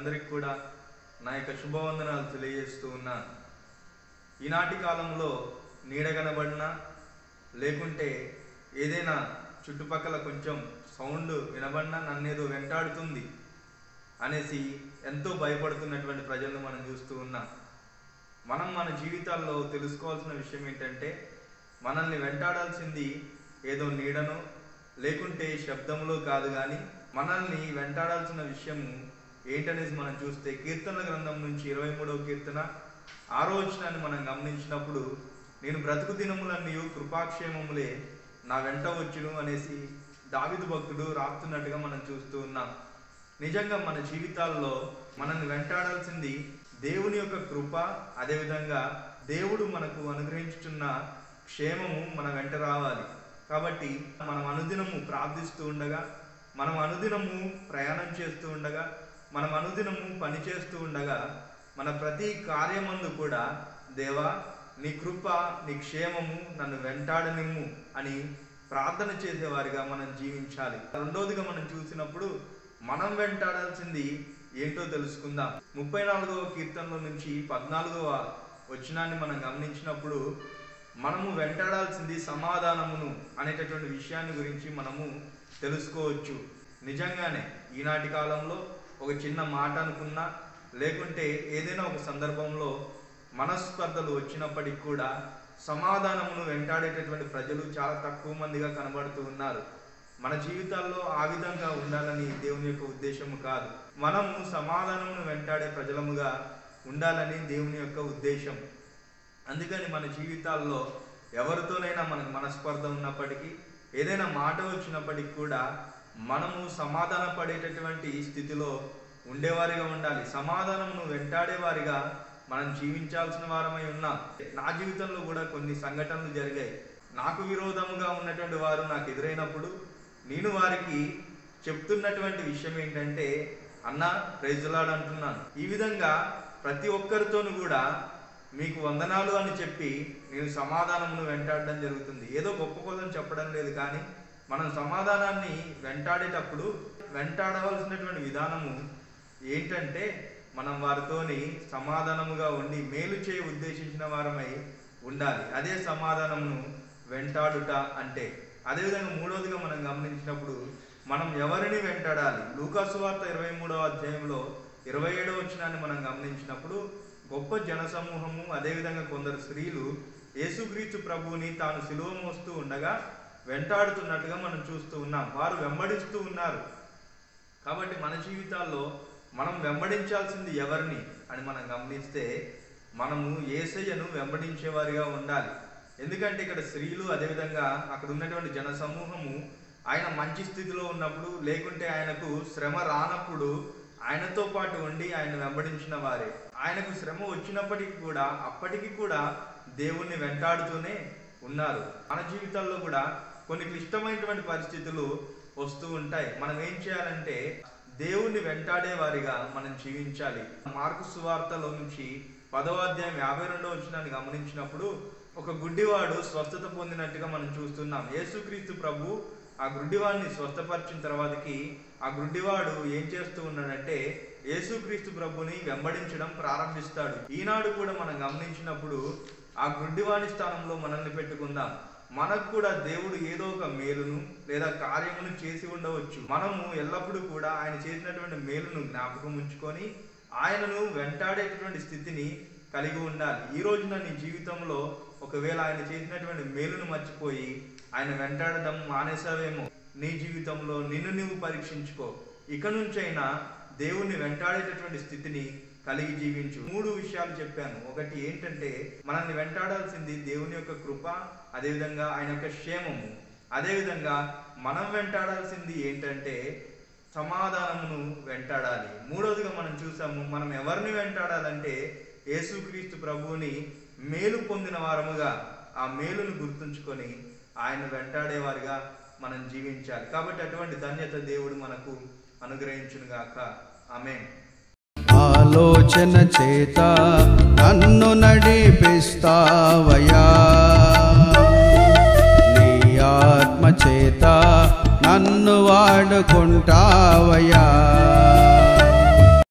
అందరికి కూడా నా యొక్క శుభవందనాలు తెలియజేస్తూ ఉన్నాను. ఈనాటి కాలంలో నీడ కనబడినా లేకుంటే ఏదైనా చుట్టుపక్కల కొంచెం సౌండ్ వినబడినా నన్నేదో వెంటాడుతుంది అనేసి ఎంతో భయపడుతున్నటువంటి ప్రజలను మనం చూస్తూ ఉన్నాం. మనం మన జీవితాల్లో తెలుసుకోవాల్సిన విషయం ఏంటంటే, మనల్ని వెంటాడాల్సింది ఏదో నీడనో లేకుంటే శబ్దంలో కాదు, కానీ మనల్ని వెంటాడాల్సిన విషయము ఏంటనేసి మనం చూస్తే కీర్తనల గ్రంథం నుంచి 23వ కీర్తన 6వ వచనాన్ని మనం గమనించినప్పుడు, నేను బ్రతుకు దినములన్నీ కృపాక్షేమములే నా వెంట వచ్చును అనేసి దావీదు భక్తుడు రాస్తున్నట్టుగా మనం చూస్తూ ఉన్నాం. నిజంగా మన జీవితాల్లో మనల్ని వెంటాడాల్సింది దేవుని యొక్క కృప, అదేవిధంగా దేవుడు మనకు అనుగ్రహించుతున్న క్షేమము మన వెంట రావాలి. కాబట్టి మనం అనుదినము ప్రార్థిస్తూ ఉండగా, మనం అనుదినము ప్రయాణం చేస్తూ ఉండగా, మనం అనుదినము పని చేస్తూ ఉండగా, మన ప్రతి కార్యమందు కూడా దేవా నీ కృప, నీ క్షేమము నన్ను వెంటాడనిమ్ము అని ప్రార్థన చేసేవారిగా మనం జీవించాలి. రెండోదిగా మనం చూసినప్పుడు మనం వెంటాడాల్సింది ఏంటో తెలుసుకుందాం. 34వ కీర్తనలో నుంచి 14వ వచనాన్ని మనం గమనించినప్పుడు, మనము వెంటాడాల్సింది సమాధానమును అనేటటువంటి విషయాన్ని గురించి మనము తెలుసుకోవచ్చు. నిజంగానే ఈనాటి కాలంలో ఒక చిన్న మాట అనుకున్నా లేకుంటే ఏదైనా ఒక సందర్భంలో మనస్పర్ధలు వచ్చినప్పటికీ కూడా సమాధానమును వెంటాడేటటువంటి ప్రజలు చాలా తక్కువ మందిగా కనబడుతూ ఉన్నారు. మన జీవితాల్లో ఆ విధంగా ఉండాలని దేవుని యొక్క ఉద్దేశము కాదు. మనము సమాధానమును వెంటాడే ప్రజలముగా ఉండాలని దేవుని యొక్క ఉద్దేశం. అందుకని మన జీవితాల్లో ఎవరితోనైనా మనకు మనస్పర్ధ ఉన్నప్పటికీ, ఏదైనా మాట వచ్చినప్పటికీ కూడా మనము సమాధాన పడేటటువంటి స్థితిలో ఉండేవారిగా ఉండాలి. సమాధానమును వెంటాడేవారిగా మనం జీవించాల్సిన వారమై ఉన్నాం. నా జీవితంలో కూడా కొన్ని సంఘటనలు జరిగాయి. నాకు విరోధముగా ఉన్నటువంటి వారు నాకు ఎదురైనప్పుడు నేను వారికి చెప్తున్నటువంటి విషయం ఏంటంటే, అన్నా ప్రైజ్ లార్డ్ అంటున్నాను. ఈ విధంగా ప్రతి ఒక్కరితోనూ కూడా మీకు వందనాలు అని చెప్పి నేను సమాధానమును వెంటాడడం జరుగుతుంది. ఏదో గొప్ప కోసం చెప్పడం లేదు, కానీ మనం సమాధానాన్ని వెంటాడేటప్పుడు వెంటాడవలసినటువంటి విధానము ఏంటంటే, మనం వారితోని సమాధానముగా ఉండి మేలు చేయ ఉద్దేశించిన వారమై ఉండాలి. అదే సమాధానమును వెంటాడుట అంటే. అదేవిధంగా మూడవదిగా మనం గమనించినప్పుడు మనం ఎవరిని వెంటాడాలి. లూకా సువార్త 23వ అధ్యాయంలో 27వ వచనాన్ని మనం గమనించినప్పుడు, గొప్ప జనసమూహము అదేవిధంగా కొందరు స్త్రీలు యేసుక్రీస్తు ప్రభువుని తాను సిలువ మోస్తూ ఉండగా వెంటాడుతున్నట్టుగా మనం చూస్తూ ఉన్నాం. వారు వెంబడిస్తూ ఉన్నారు. కాబట్టి మన జీవితాల్లో మనం వెంబడించాల్సింది ఎవరిని అని మనం గమనిస్తే, మనము యేసయ్యను వెంబడించేవారిగా ఉండాలి. ఎందుకంటే ఇక్కడ స్త్రీలు అదేవిధంగా అక్కడ ఉన్నటువంటి జన సమూహము ఆయన మంచి స్థితిలో ఉన్నప్పుడు, లేకుంటే ఆయనకు శ్రమ రానప్పుడు ఆయనతో పాటు ఉండి ఆయన వెంబడించిన వారే. ఆయనకు శ్రమ వచ్చినప్పటికీ కూడా అప్పటికి కూడా దేవుణ్ణి వెంటాడుతూనే ఉన్నారు. మన జీవితాల్లో కూడా కొన్ని క్లిష్టమైనటువంటి పరిస్థితులు వస్తూ ఉంటాయి. మనం ఏం చేయాలంటే దేవుణ్ణి వెంటాడే వారిగా మనం జీవించాలి. మార్కు సువార్తలో నుంచి 10వ అధ్యాయం 52వ వచనాన్ని గమనించినప్పుడు, ఒక గుడ్డివాడు స్వస్థత పొందినట్టుగా మనం చూస్తున్నాం. యేసుక్రీస్తు ప్రభు ఆ గుడ్డివాడిని స్వస్థపరిచిన తర్వాతకి ఆ గుడ్డివాడు ఏం చేస్తూ ఉన్నాడంటే యేసుక్రీస్తు ప్రభుని వెంబడించడం ప్రారంభిస్తాడు. ఈనాడు కూడా మనం గమనించినప్పుడు ఆ గుడ్డివాడి స్థానంలో మనల్ని పెట్టుకుందాం. మనకు కూడా దేవుడు ఏదో ఒక మేలును లేదా కార్యమును చేసి ఉండవచ్చు. మనము ఎల్లప్పుడూ కూడా ఆయన చేసినటువంటి మేలును జ్ఞాపకం ఉంచుకొని ఆయనను వెంటాడేటటువంటి స్థితిని కలిగి ఉండాలి. ఈ రోజున నీ జీవితంలో ఒకవేళ ఆయన చేసినటువంటి మేలును మర్చిపోయి ఆయన వెంటాడడం మానేసావేమో. నీ జీవితంలో నిన్ను నువ్వు పరీక్షించుకో. ఇక నుంచైనా దేవుణ్ణి వెంటాడేటటువంటి స్థితిని కలిగి జీవించు. 3 విషయాలు చెప్పాను. ఒకటి ఏంటంటే, మనల్ని వెంటాడాల్సింది దేవుని యొక్క కృప, అదేవిధంగా ఆయన యొక్క క్షేమము. అదేవిధంగా మనం వెంటాడాల్సింది ఏంటంటే సమాధానమును వెంటాడాలి. మూడవదిగా మనం చూసాము, మనం ఎవరిని వెంటాడాలంటే యేసుక్రీస్తు ప్రభువుని మేలు పొందిన వారముగా ఆ మేలును గుర్తుంచుకొని ఆయన వెంటాడేవారిగా మనం జీవించాలి. కాబట్టి అటువంటి ధన్యత దేవుడు మనకు అనుగ్రహించునుగాక. ఆమేన్. ఆలోచన చేత నన్ను నడిపిస్తావయ్యా, నీ ఆత్మ చేత నన్ను వాడుకుంటావయ్యా.